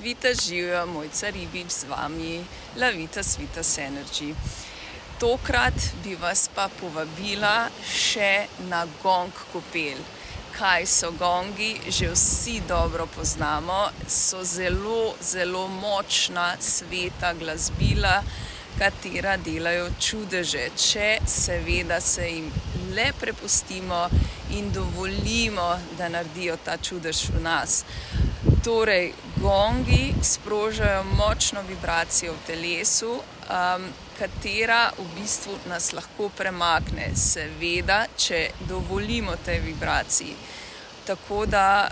Vita živijo, Mojca Ribič z vami, Lavitas Vitas Energy. Tokrat bi vas pa povabila še na gong kopel. Kaj so gongi, že vsi dobro poznamo, so zelo, zelo močna sveta glasbila, katera delajo čudeže, če seveda se jim le prepustimo in dovolimo, da naredijo ta čudež v nas. Torej, gongi sprožajo močno vibracijo v telesu, katera v bistvu nas lahko premakne, seveda, če dovolimo tej vibraciji. Tako da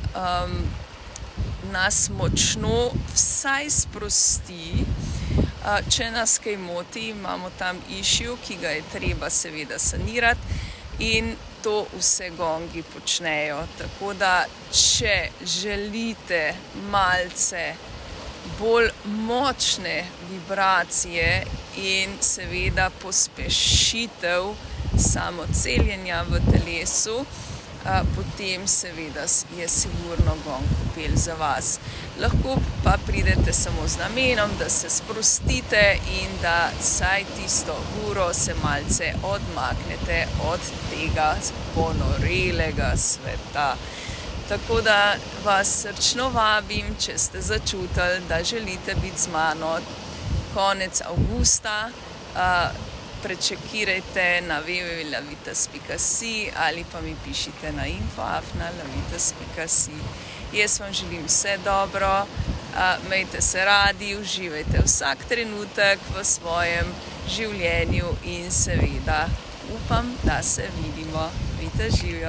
nas močno vsaj sprosti. Če nas kaj moti, imamo tam issue, ki ga je treba seveda sanirati, in to vse gongi počnejo. Tako da, če želite malce bolj močne vibracije in seveda pospešitev samoceljenja v telesu, potem seveda je sigurno gong kopel za vas. Lahko pa pridete samo z namenom, da se sprostite in da vsaj tisto uro se malce odmaknete od tega ponorelega sveta. Tako da vas srčno vabim, če ste začutili, da želite biti z mano konec avgusta, prečekirajte na www.lavitas.si ali pa mi pišite na info@lavitas.si. Jaz vam želim vse dobro, imejte se radi, uživajte vsak trenutek v svojem življenju in seveda upam, da se vidimo. Vita živijo!